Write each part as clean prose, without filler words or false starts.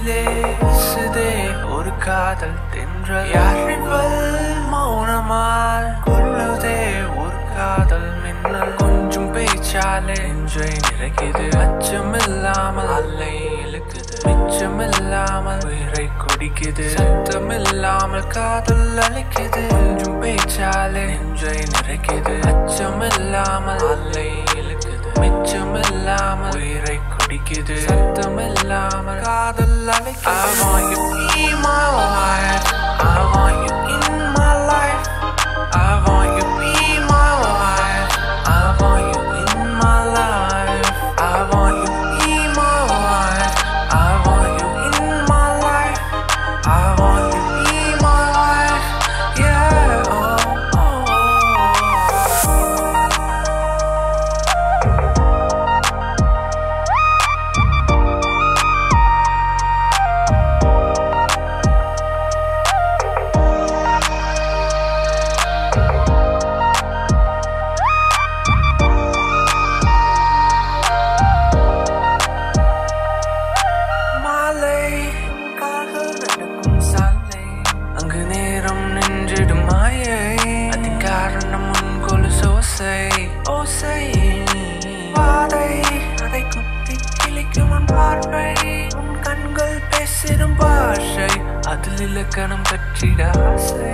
நெஞ்சிலே வீசுதே ஒரு காதல் தென்றல் யாரிவள் மௌனமாய் கொள்ளுதே ஒரு காதல் மின்னல் கொஞ்சம் பேச்சாலே நெஞ்சை நிறைக்குது அச்சமில்லாமல் அலை இழுக்குது மிச்சமில்லாமல் உயிரை கொடிக்குது சத்தமில்லாமல் காதல் அழைக்குது கொஞ்சம் பேச்சாலே நெஞ்சை நிறைக்குது அச்சமில்லாமல் அலை இழுக்குது மிச்சமில்லாமல் உயிரை கொடிக்குது சத்தமில்லாமல் காதல் அழைக்குது I want you be my wife I want you in my life I want you be my wife I want you in my life I want you be my wife I want you in my life I want you be my wife yeah oh, oh. அதிலிலக்கணம் பற்றிட ஆசை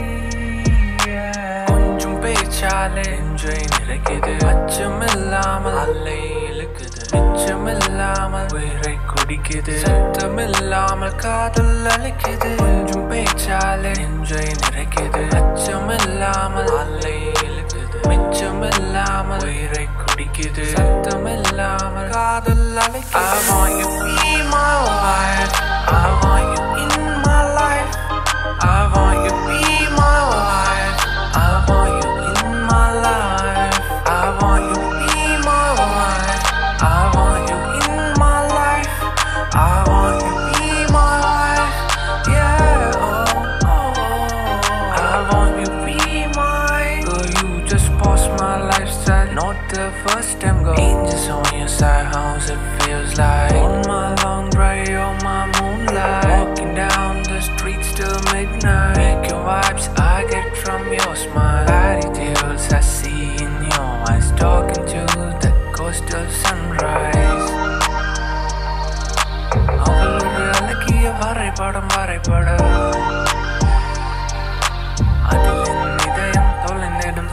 கொஞ்சம் பேச்சாலே நெஞ்சை நிறைக்குது அச்சமில்லாமல் அலை இழுக்குது மிச்சமில்லாமல் உயிரை கொடிக்குது சத்தமில்லாமல் காதல் அழைக்குது கொஞ்சம் பேச்சாலே நெஞ்சை நிறைக்குது அச்சமில்லாமல் அலை இழுக்குது மிச்சமில்லாமல் உயிரை கொடிக்குது சத்தமில்லாமல் காதல் அழைக்குது I want you be my wife I want you in my life I want you be my wife I want you in my life I want you be my wife I want you in my life I want you be my wife yeah oh, oh. I want you be my girl you just boss my lifestyle not the first time girl angels on your side how's it feels like on my long drive you're my moonlight walking down the street till midnight make your vibes I get from your smile fairy tales I see in your eyes talking to the coastal sunrise அவளோட அழகிய வரைபடம் வரைபட அதில் என் இதயம் தொலைந்திடும்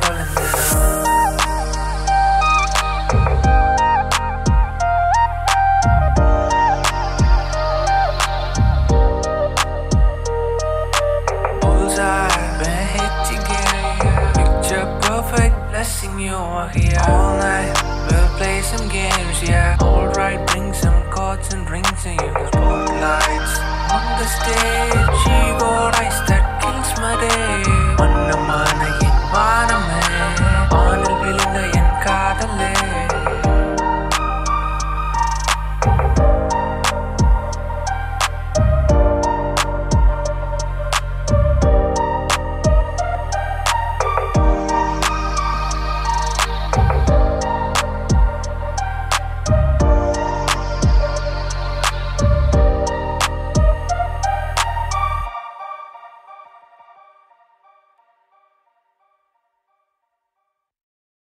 you are here all night we'll play some games yeah alright bring some chords and rings and you got spotlights on the stage